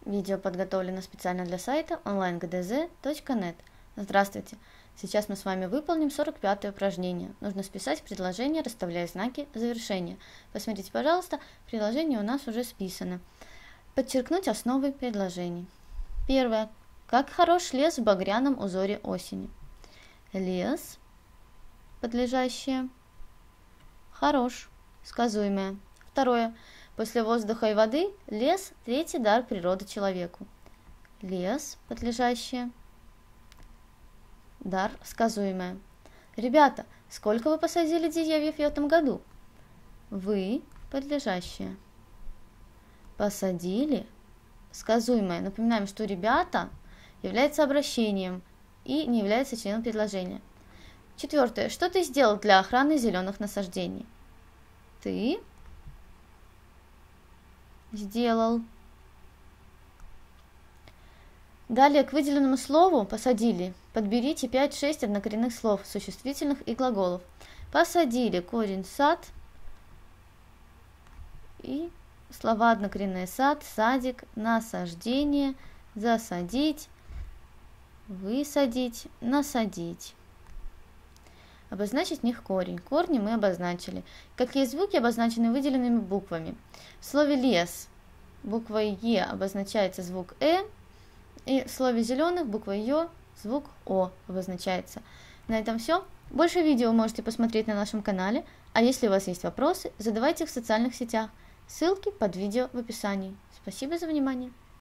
Видео подготовлено специально для сайта onlinegdz.net. Здравствуйте! Сейчас мы с вами выполним 45-е упражнение. Нужно списать предложение, расставляя знаки завершения. Посмотрите, пожалуйста, предложение у нас уже списано. Подчеркнуть основы предложений. Первое. Как хорош лес в багряном узоре осени. Лес, подлежащее, хорош, сказуемое. Второе. После воздуха и воды лес – третий дар природы человеку. Лес, подлежащее, дар, сказуемое. Ребята, сколько вы посадили деревьев в этом году? Вы, подлежащее, посадили, сказуемое. Напоминаем, что ребята является обращением и не является членом предложения. Четвертое. Что ты сделал для охраны зеленых насаждений? Ты сделал. Далее к выделенному слову «посадили» подберите 5-6 однокоренных слов, существительных и глаголов. Посадили, корень сад, и слова однокоренные: сад, садик, насаждение, засадить, высадить, насадить. Обозначить в них корень. Корни мы обозначили. Какие звуки обозначены выделенными буквами? В слове лес буквой Е обозначается звук Э, и в слове зеленых буквой Ё звук О обозначается. На этом все. Больше видео можете посмотреть на нашем канале, а если у вас есть вопросы, задавайте их в социальных сетях. Ссылки под видео в описании. Спасибо за внимание.